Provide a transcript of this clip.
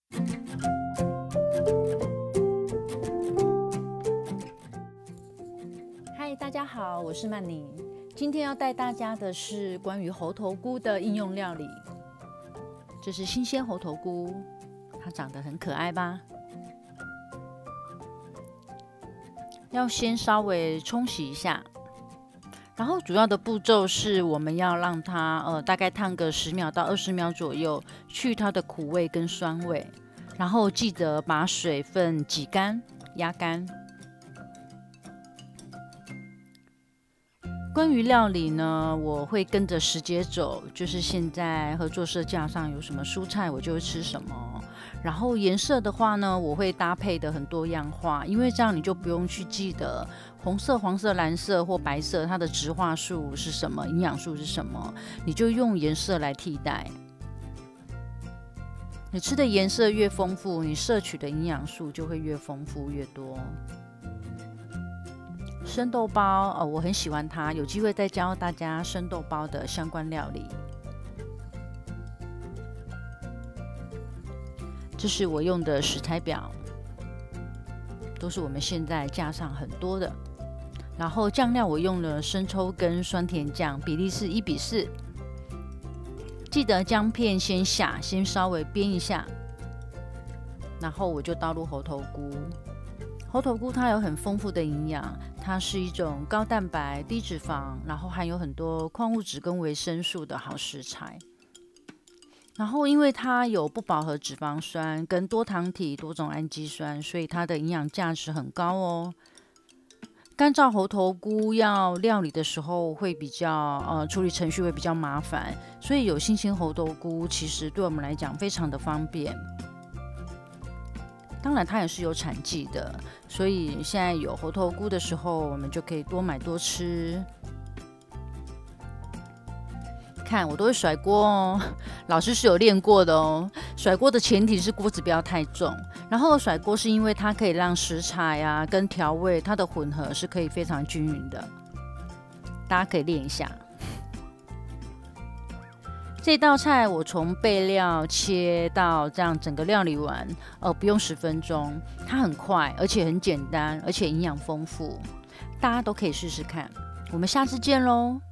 嗨，大家好，我是曼宁。今天要带大家的是关于猴头菇的应用料理。这是新鲜猴头菇，它长得很可爱吧？要先稍微冲洗一下，然后主要的步骤是我们要让它大概烫个10秒到20秒左右，去它的苦味跟酸味，然后记得把水分挤干、压干。关于料理呢，我会跟着时节走，就是现在合作社架上有什么蔬菜，我就会吃什么。然后颜色的话呢，我会搭配的很多样化，因为这样你就不用去记得红色、黄色、蓝色或白色它的植化素是什么，营养素是什么，你就用颜色来替代。你吃的颜色越丰富，你摄取的营养素就会越丰富越多。生豆包我很喜欢它，有机会再教大家生豆包的相关料理。这是我用的食材表，都是我们现在架上很多的。然后酱料我用了生抽跟酸甜酱，比例是1:4。记得姜片先下，先稍微煸一下，然后我就倒入猴头菇。猴头菇它有很丰富的营养，它是一种高蛋白、低脂肪，然后含有很多矿物质跟维生素的好食材。然后因为它有不饱和脂肪酸跟多糖体、多种氨基酸，所以它的营养价值很高哦。干燥猴头菇要料理的时候会比较处理程序会比较麻烦，所以有新鲜猴头菇其实对我们来讲非常的方便。当然它也是有产季的，所以现在有猴头菇的时候，我们就可以多买多吃。看我都会甩锅哦，老师是有练过的哦。甩锅的前提是锅子不要太重，然后甩锅是因为它可以让食材啊跟调味它的混合是可以非常均匀的，大家可以练一下。这道菜我从备料切到这样整个料理完，不用10分钟，它很快，而且很简单，而且营养丰富，大家都可以试试看。我们下次见喽！